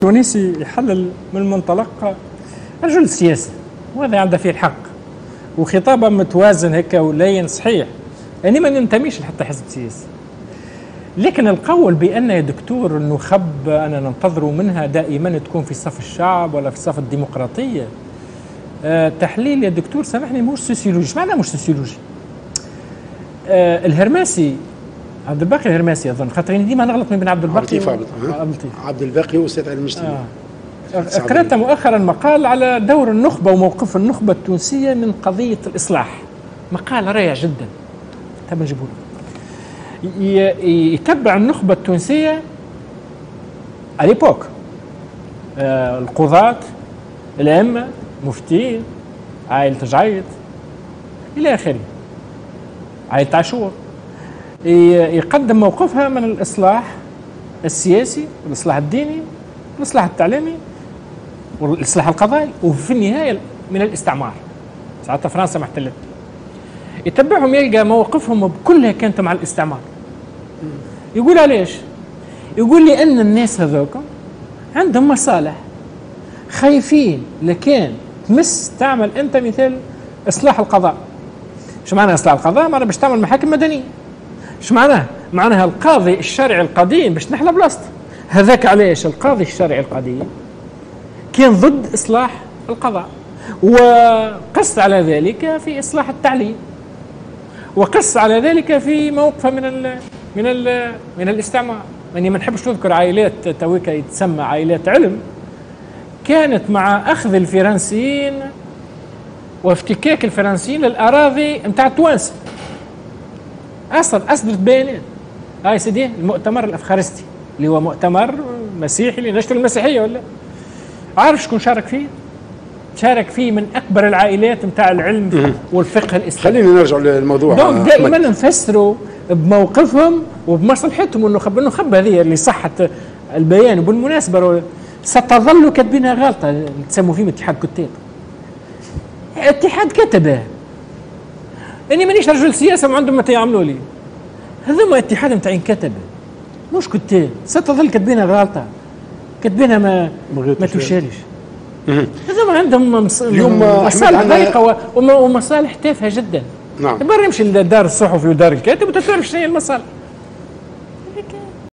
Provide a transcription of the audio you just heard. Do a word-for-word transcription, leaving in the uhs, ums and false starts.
التونسي يحلل من منطلق رجل سياسي، وهذا عنده فيه الحق، وخطابه متوازن هكا ولين صحيح. يعني ما ننتميش لحتى حزب سياسي، لكن القول بأن يا دكتور النخب أنا ننتظر منها دائما تكون في صف الشعب ولا في صف الديمقراطية، أه تحليل يا دكتور سامحني مش سوسيولوجي. ايش معناه مش سوسيولوجي؟ أه الهرماسي عبد الباقي الهرماسي اظن، خاطر ديما نغلط من بين عبد الباقي و... عبد الباقي واستاذ علي المجتمع. آه. قرأت مؤخرا مقال على دور النخبة وموقف النخبة التونسية من قضية الإصلاح، مقال رائع جدا، تم نجيبه يتبع النخبة التونسية اليبوك، آه القضاة، الأئمة، مفتين، عائلة جعيط إلى آخره، عائلة عاشور، يقدم موقفها من الإصلاح السياسي والإصلاح الديني والإصلاح التعليمي والإصلاح القضائي، وفي النهاية من الاستعمار. ساعتها فرنسا ما احتلت، يتبعهم يلقى مواقفهم كلها كانت مع الاستعمار. يقول علاش؟ يقول لي أن الناس هذوكم عندهم مصالح، خايفين لكان تمس تعمل أنت مثال إصلاح القضاء. شو معنى إصلاح القضاء؟ معنى باش تعمل محاكم مدنية. شو معناه؟ معناها القاضي الشرعي القديم باش نحلى بلاصته. هذاك علاش القاضي الشرعي القديم كان ضد إصلاح القضاء، وقص على ذلك في إصلاح التعليم، وقص على ذلك في موقفه من ال من ال من الاستعمار. يعني ما نحبش نذكر عائلات تويكا يتسمى عائلات علم، كانت مع أخذ الفرنسيين وافتكاك الفرنسيين للأراضي نتاع التوانسة. أصلا أصدرت بيانات هاي سيدي المؤتمر الأفخارستي اللي هو مؤتمر مسيحي لنشر المسيحية، ولا عارف شكون شارك فيه؟ شارك فيه من أكبر العائلات نتاع العلم والفقه الإسلامي. خلينا نرجع للموضوع. دونك دائما نفسروا بموقفهم وبمصلحتهم النخب. النخب هذه اللي صحت البيان، وبالمناسبة ستظل كاتبينها غلطة، تسموا فيهم اتحاد كتاب. اتحاد كتبه، اني مانيش رجل سياسه ما عندهم ما يعملوا لي، هذوما اتحاد نتاع كتبه مش كتاب. ستظل كاتبينها غلطه، كاتبينها ما ما تشالش. هذوما عندهم مص... اليوم مصالح ضيقه ومصالح تافهه جدا. نعم. برا نمشي لدار الصحفي ودار الكاتب وتعرف شنو هي المصالح.